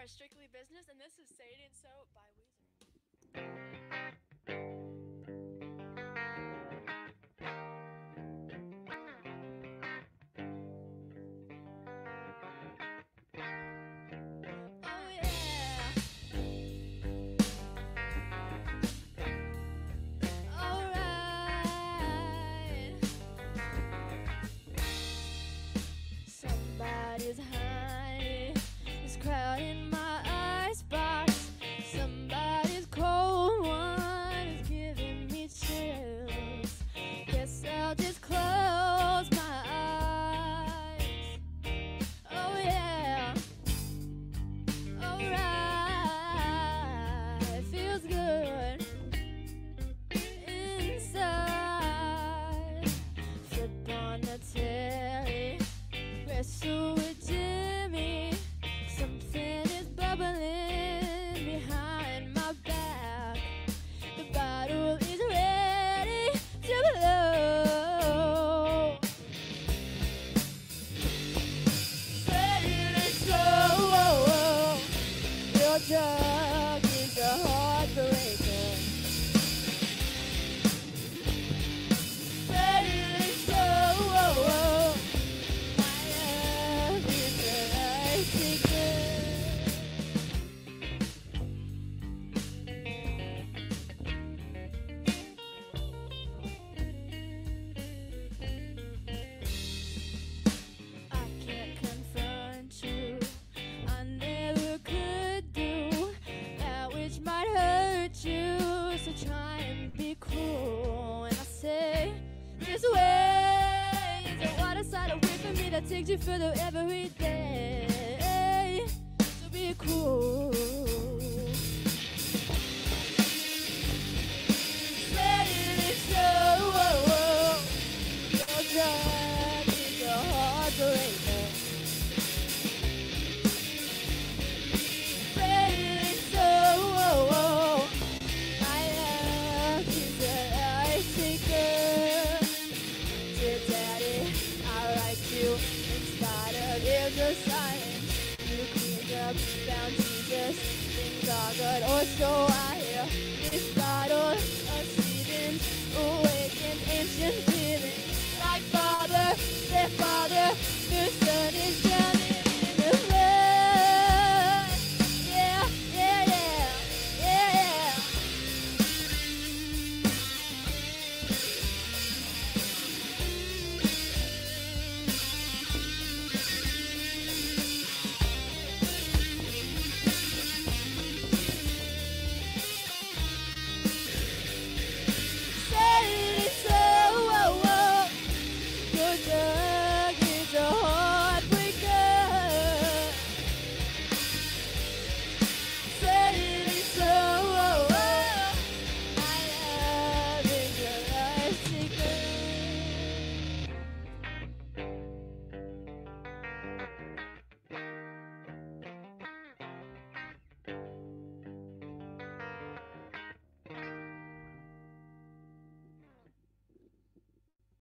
are Strictly Business, and this is Say It Ain't So by Weezer. Oh yeah. Alright. Somebody's honey is crowding my icebox. Somebody's cold one is giving me chills. Guess I'll just close my eyes. Oh yeah. Alright. Feels good inside. Flip on the telly. Wrestle with Jimmy. Something is bubbling behind my back. The bottle is ready to blow. Ready to go. Your drug is a heartbreaker. Ready to go. I can't confront you. I never could do that which might hurt you. So try and be cool. And I say, this way is a water side away from me that takes you further every day. So be cool. Ready to show. Your drug is a heartbreaker. Ready to show. My love is an ice taker. Dear Daddy, I write you in spite of silence. You cleaned up, found Jesus. Things are good, or so I hear. This bottle of Stevens awakened ancient